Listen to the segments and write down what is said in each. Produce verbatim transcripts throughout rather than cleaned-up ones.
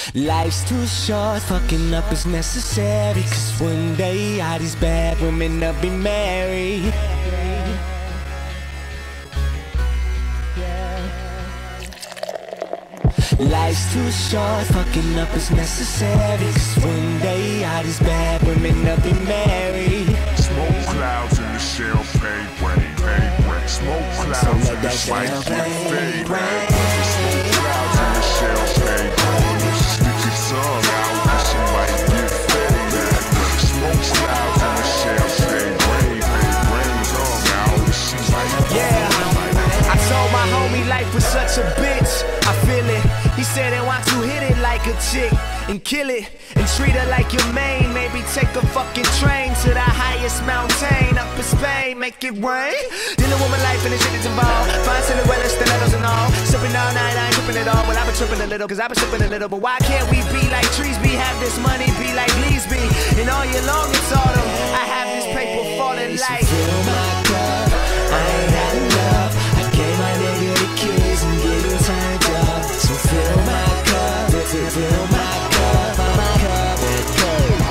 Life's too short, fucking up is necessary. Cause one day all these bad women will be married. Life's too short, fucking up is necessary. Cause one day all these bad women will be married. Smoke clouds in the champagne rain, rain, rain. Smoke clouds in the champagne fade, rain. Smoke clouds in the champagne rain. Stick your tongue out, she might get faded. Smoke clouds in the champagne rain, rain, rain. Tongue out, she might get faded. Yeah, I told my homie life was such a bitch. I feel it. He said, and why you hit it like a chick and kill it and treat her like your main? Maybe take a fucking train to the highest mountain up in Spain, make it rain. Dealing with my life and the shit that's involved. Find silhouettes, stilettos and all. Sipping all night, I ain't tripping at all. Well, I've been tripping a little, cause I've been tripping a little. But why can't we be like trees be? Have this money be like leaves be. And all year long it's autumn. I have this paper falling like. Fill my cup, I ain't had enough. I gave my nigga the keys and getting turned up. So fill my cup, fill my cup, my cup with coke.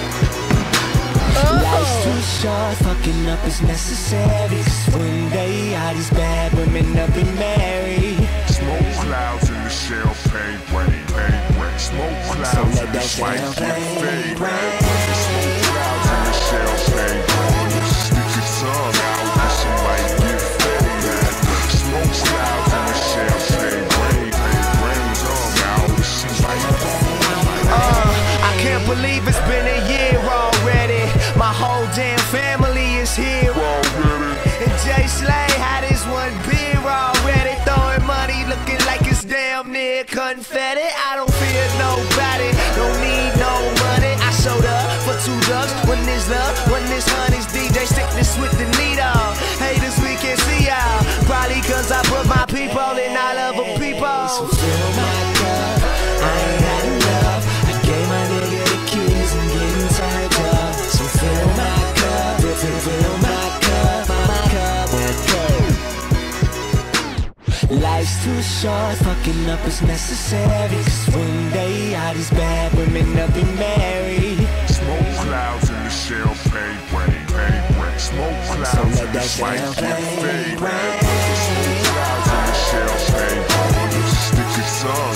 Life's too short, fucking up is necessary. Cause one day all these bad women will be married. Smoke clouds in the champagne rain, rain, rain. Smoke clouds in the champagne fade, rain. Smoke clouds in the champagne rain. Stick your tongue out, she might get faded. Smoke clouds in the champagne rain, rain, rain. Tongue out, she might get faded. Uh, I can't believe it's been a year already. My whole damn family is here already. And Jay Slay had his one beer already. Throwing money looking like it's damn near confetti. I don't fear nobody, don't need no money. I showed up for two ducks, when there's love, when there's honey's D J stick this with the needle. Haters we can see y'all, probably cause I put my people in all other people. So fill my cup, I ain't had enough. I gave my nigga the keys and getting turned up. So fill my cup, fill my cup, my cup with coke. Life's too short, fucking up is necessary. Cause one day all these bad women will be married. Smoke clouds in the champagne rain, rain, rain. Smoke clouds in the champagne fade, rain. Smoke clouds in the champagne rain. Stick your tongue